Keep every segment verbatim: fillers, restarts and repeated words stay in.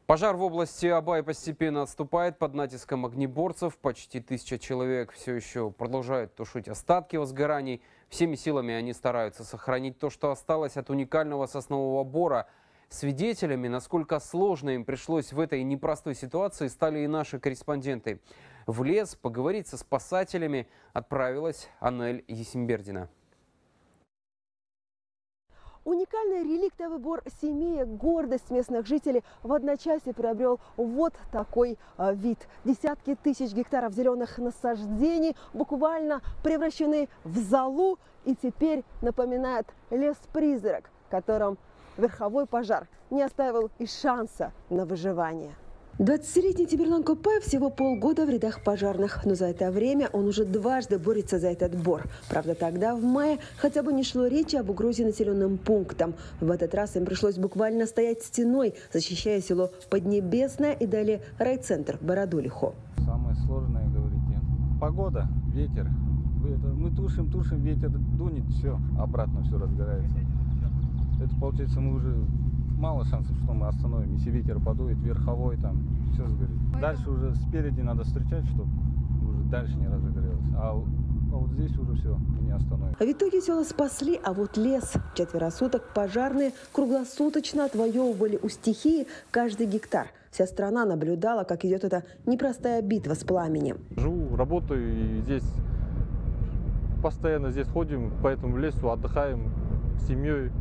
Пожар в области Абай постепенно отступает под натиском огнеборцев. Почти тысяча человек все еще продолжают тушить остатки возгораний. Всеми силами они стараются сохранить то, что осталось от уникального соснового бора. Свидетелями, насколько сложно им пришлось в этой непростой ситуации, стали и наши корреспонденты. В лес поговорить со спасателями отправилась Анель Есимбердина. Уникальный реликтовый бор семея, гордость местных жителей, в одночасье приобрел вот такой э, вид. Десятки тысяч гектаров зеленых насаждений буквально превращены в золу и теперь напоминает лес-призрак, которым верховой пожар не оставил и шанса на выживание. двадцатилетний Тимирлан Копаев всего полгода в рядах пожарных, но за это время он уже дважды борется за этот бор. Правда, тогда, в мае, хотя бы не шло речи об угрозе населенным пунктам. В этот раз им пришлось буквально стоять стеной, защищая село Поднебесное и далее райцентр Бородулихо. Самое сложное, говорите, погода, ветер. Мы тушим, тушим, ветер дунет, все, обратно все разгорается. Это, получается, мы уже... Мало шансов, что мы остановим. Если ветер подует, верховой, там все сгорит. Дальше уже спереди надо встречать, чтобы уже дальше не разогрелось. А, а вот здесь уже все, не остановим. В итоге села спасли, а вот лес. Четверо суток пожарные круглосуточно отвоевывали у стихии каждый гектар. Вся страна наблюдала, как идет эта непростая битва с пламенем. Живу, работаю и здесь постоянно здесь ходим, по этому лесу отдыхаем с семьей.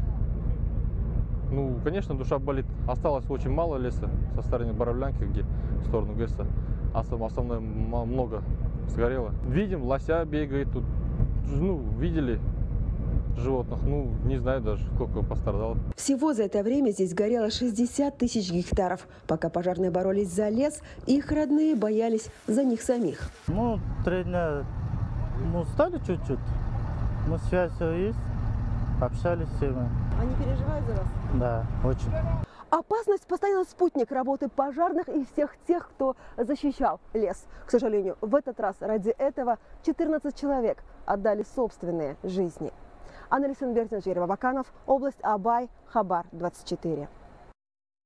Ну, конечно, душа болит. Осталось очень мало леса со стороны Боровлянки, где в сторону ГЭСа. Основное много сгорело. Видим, лося бегает тут. Ну, видели животных. Ну, не знаю даже, сколько пострадало. Всего за это время здесь горело шестьдесят тысяч гектаров. Пока пожарные боролись за лес, их родные боялись за них самих. Ну, три дня мы устали чуть-чуть. Но связь есть. Общались все мы. Они переживают за вас? Да, очень. Опасность – постоянно спутник работы пожарных и всех тех, кто защищал лес. К сожалению, в этот раз ради этого четырнадцать человек отдали собственные жизни. Анна Есимбердина, Жерева Баканов, область Абай, Хабар двадцать четыре.